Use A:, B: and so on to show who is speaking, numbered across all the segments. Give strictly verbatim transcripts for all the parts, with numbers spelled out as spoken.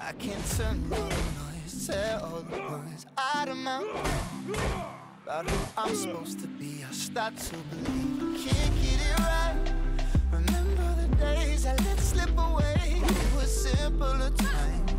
A: I can't turn on the noise, tear all the words out of my mind about who I'm supposed to be. I start to believe I can't get it right. Remember the days I let slip away. It was simpler times.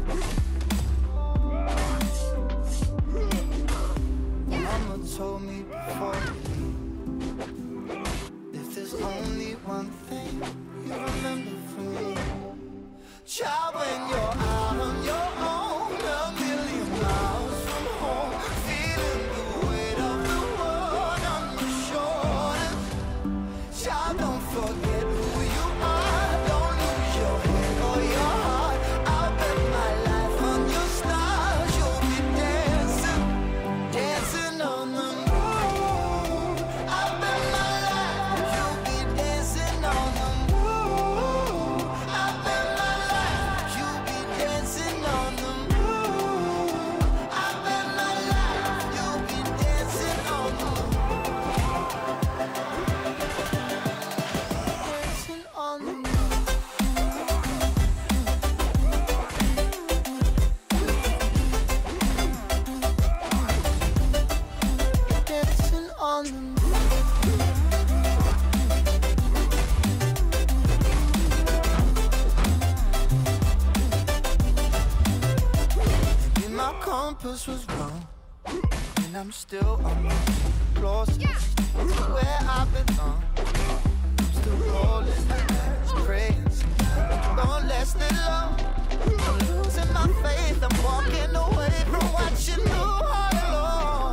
A: Mama told me before you leave, if there's only one thing you remember from me, child, when you're out on your own, a million miles from home, feeling the weight of the world on your shoulders. Child, don't forget who you are. Don't lose your head or your heart. I'll bet my life on your stars. You'll be dancing, dancing on the moon. I'll bet my life you'll be dancing on the moon. I'll bet my life you'll be dancing on the moon. I'll bet my life you'll be dancing on the moon. Dancing on the moon. Dancing on the moon. Maybe my compass was wrong, and I'm still on my closest to where I belong. I'm still rolling the dice, praying sometimes don't last it long. I'm losing my faith, I'm walking away from what you knew all along.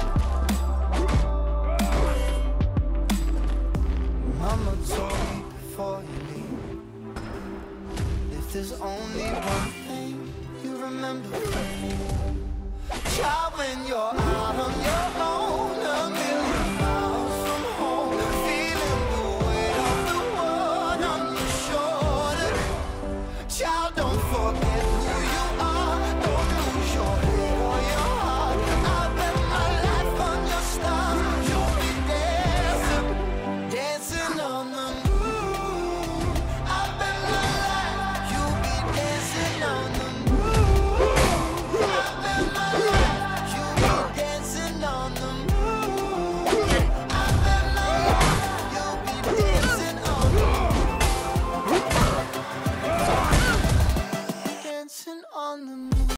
A: Mama told me before you leave, if there's only one thing you remember from me, child, when you're out on your own, a million miles from home, feeling the weight of the world on your shoulders. Child, don't forget who you are. Don't lose your head or your heart. I'll bet my life on your stars. You'll be dancing, dancing on the moon. I'll bet my life you'll be dancing on the moon. I'll bet my life you'll be dancing on the moon. I'll bet my life you'll be dancing on the moon. Dancing on the moon.